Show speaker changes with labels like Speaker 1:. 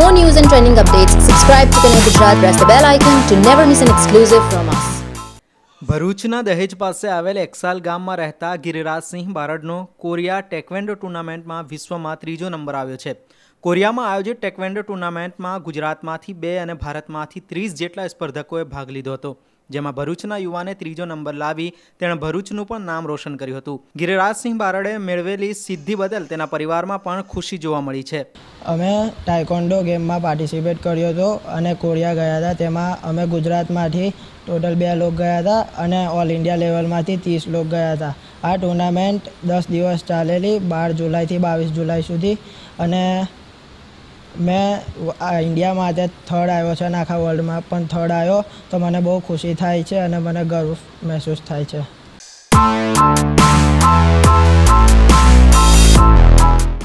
Speaker 1: more news and trending updates, subscribe to Connect Gujarat, press the bell icon to never miss an exclusive from us.
Speaker 2: ભરૂચના દહેજ પાસે આવેલ એકસાલ ગામમાં રહેતા Giriraj Singh બારડનો Korea taekwondo ટુર્નામેન્ટમાં વિશ્વમાં 3જો નંબર આવ્યો છે. કોરિયામાં આયોજિત ટેકવેન્ડો ટુર્નામેન્ટમાં ગુજરાતમાંથી 2 અને ભારતમાંથી 30 જેટલા સ્પર્ધકોએ ભાગ લીધો હતો, જેમાં ભરૂચના યુવાને 3જો નંબર લાવી તેણે ભરૂચનું પણ નામ રોશન કર્યું હતું. ગિરિરાજસિંહ બારડે મેળવેલી સિદ્ધિ બદલ તેના પરિવારમાં પણ ખુશી જોવા મળી છે.
Speaker 3: અમે ટાઇકોન્ડો ગેમમાં પાર્ટિસિપેટ કર્યો હતો અને કોરિયા ગયા હતા. તેમાં અમે ગુજરાતમાંથી ટોટલ 2 લોકો ગયા હતા અને ઓલ ઇન્ડિયા લેવલમાંથી 30 લોકો ગયા હતા. આ ટુર્નામેન્ટ 10 દિવસ ચાલેલી, 12 જુલાઈથી 22 જુલાઈ સુધી, અને મેં ઇન્ડિયામાં આજે 3rd આવ્યો છે અને આખા વર્લ્ડમાં પણ 3rd આવ્યો, તો મને બહુ ખુશી થાય છે અને મને ગર્વ મહેસૂસ થાય છે.